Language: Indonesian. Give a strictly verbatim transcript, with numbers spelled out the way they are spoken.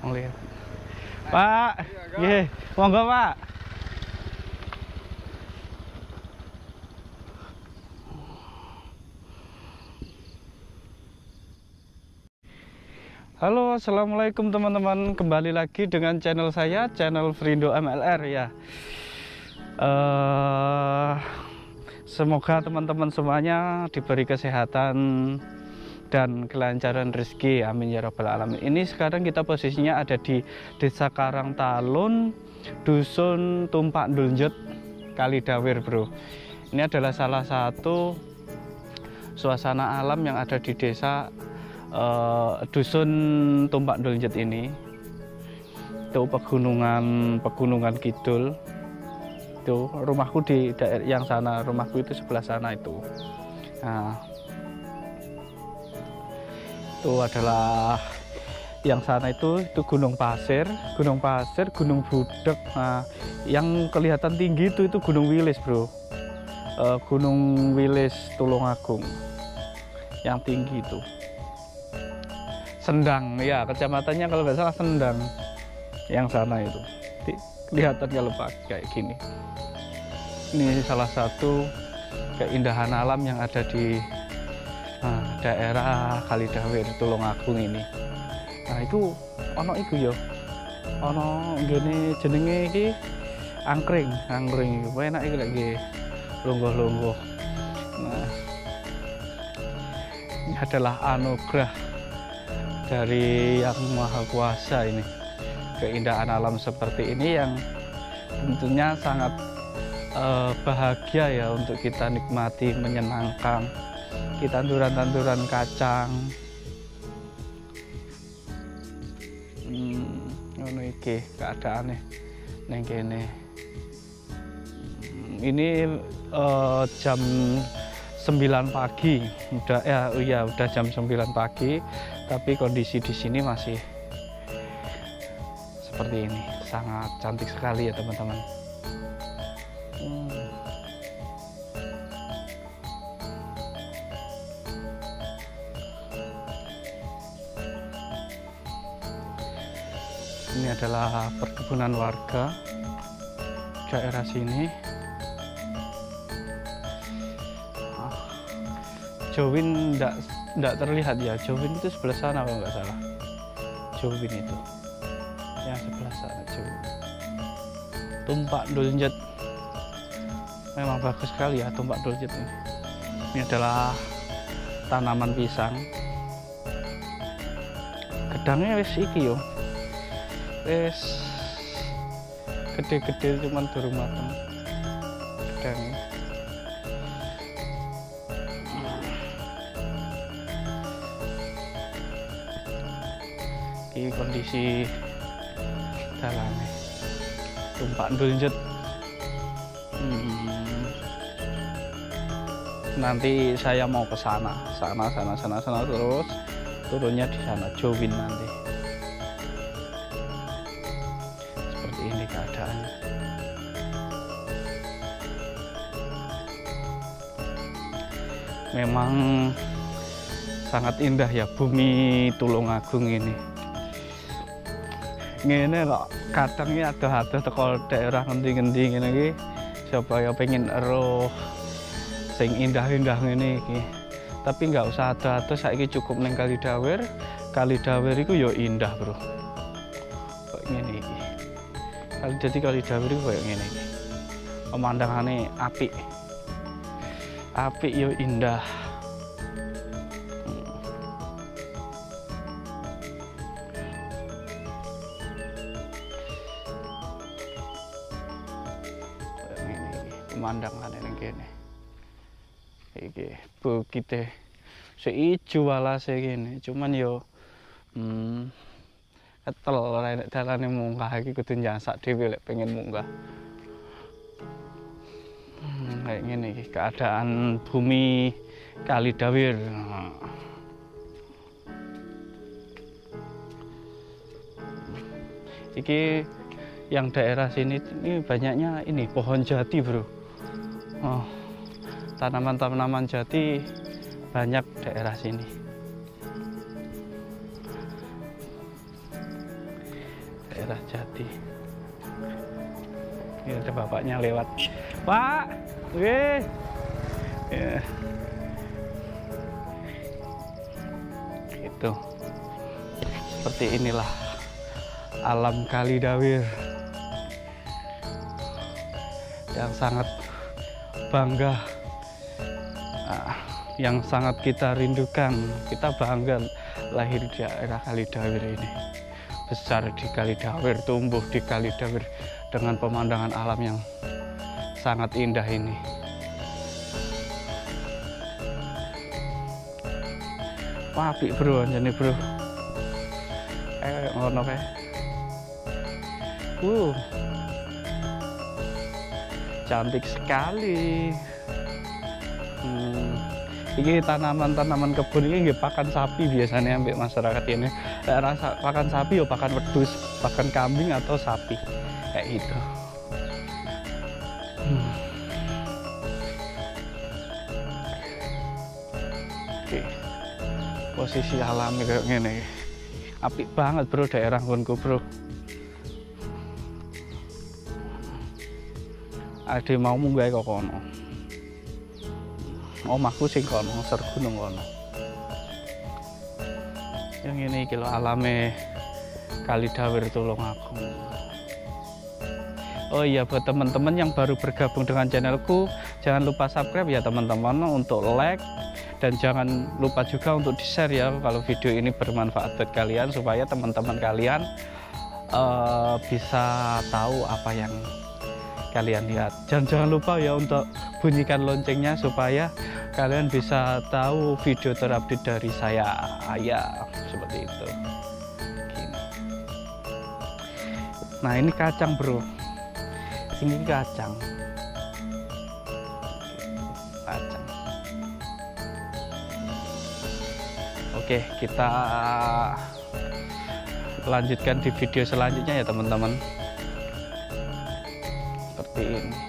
Ngelihat. Pak, nggih, monggo Pak. Halo, assalamualaikum teman-teman. Kembali lagi dengan channel saya, channel Vrindo M L R ya. Uh, semoga teman-teman semuanya diberi kesehatan dan kelancaran rezeki, amin ya rabbal alamin. Ini sekarang kita posisinya ada di Desa Karangtalun, Dusun Tumpak Ndulnjet, Kalidawir, bro. Ini adalah salah satu suasana alam yang ada di desa uh, Dusun Tumpak Ndulnjet ini. Itu pegunungan pegunungan kidul. Itu rumahku di daerah yang sana, rumahku itu sebelah sana itu. Nah, itu adalah yang sana itu itu gunung pasir, gunung pasir, gunung Budek. Nah, yang kelihatan tinggi itu itu Gunung Wilis, bro. Uh, Gunung Wilis Tulungagung yang tinggi itu. Sendang, ya kecamatannya kalau nggak salah Sendang. Yang sana itu kelihatan kalau pakai kayak gini. Ini salah satu keindahan alam yang ada di nah, daerah Kalidawir Tulungagung ini. Nah itu ono iku yo, ono gini jenenge iki angkring, angkring. Enak iki lagi lungguh-lungguh. Nah ini adalah anugerah dari Yang Maha Kuasa ini. Keindahan alam seperti ini yang tentunya sangat Uh, bahagia ya untuk kita nikmati, menyenangkan. Kita tanduran-tanduran kacang. Hmm, ngono iki keadaane neng kene. Hmm, ini uh, jam sembilan pagi. Udah ya, oh iya udah jam sembilan pagi, tapi kondisi di sini masih seperti ini. Sangat cantik sekali ya, teman-teman. Hmm. Ini adalah perkebunan warga daerah sini. Ah. Jowin enggak enggak terlihat ya. Jowin itu sebelah sana kalau nggak salah. Jowin itu yang sebelah sana, Jowin. Tumpak Ndulnjet. Memang bagus sekali ya Tumpak Ndulnjet ini. Ini adalah tanaman pisang. Gedangnya wis iki yo. Wis gede-gede cuman durung mateng. Gedangnya. Ini kondisi dalamnya Tumpak Ndulnjet. Hmm. Nanti saya mau ke sana, sana, sana, sana, sana terus turunnya di sana, Jowin nanti. Seperti ini keadaannya. Memang sangat indah ya bumi Tulungagung ini. Ngene kok kadangnya ada-ada teko daerah ngendi-ngendi ngene iki supaya pengen eruh sing indah-indah ngene iki. Tapi nggak usah ada-ada, saiki cukup neng Kalidawir. Kalidawir iku yo indah, bro. Kok ngene iki. Kali jadi Kalidawir iku koyo ngene iki. Pemandangane apik. Apik yo indah. Pemandangan ini kene iki bukite seijo walase kene, cuman yo hmm, ketel ora enek dalane munggah iki kudu nyasak dhewe lek pengen munggah. Hmm, kayak ngene iki keadaan bumi Kalidawir. Iki yang daerah sini ini banyaknya ini pohon jati, bro. Oh, tanaman-tanaman jati banyak daerah sini. daerah Jati. Ini ada bapaknya lewat. Pak, oke. Ya. Gitu. Seperti inilah alam Kali Dawir yang sangat bangga, nah, yang sangat kita rindukan. Kita bangga lahir di daerah Kali Dawir ini, besar di Kali Dawir, tumbuh di Kali Dawir dengan pemandangan alam yang sangat indah ini. Wah, apik bro, jadi bro. Eh, ngono kae. Uh, cantik sekali. Hmm, ini tanaman-tanaman kebun ini nggih pakan sapi biasanya ambek masyarakat ini. Lek rasa pakan sapi yo pakan wedhus, pakan kambing atau sapi kayak gitu. Hmm. Oke, posisi alami kayak gini, apik banget bro daerah nggonku bro. Ade mau munggah kok kono. Omahku sing kono, ser gunung kono. Yang ini kilo alame Kali Dawir Tulungagung. Oh iya, buat teman-teman yang baru bergabung dengan channelku, jangan lupa subscribe ya teman-teman, untuk like, dan jangan lupa juga untuk di-share ya kalau video ini bermanfaat buat kalian, supaya teman-teman kalian uh, bisa tahu apa yang kalian lihat. Dan jangan lupa ya untuk bunyikan loncengnya supaya kalian bisa tahu video terupdate dari saya. Ya, seperti itu. Gini. Nah, ini kacang bro. Ini kacang. Kacang. Oke, kita lanjutkan di video selanjutnya ya teman-teman. Seperti ini.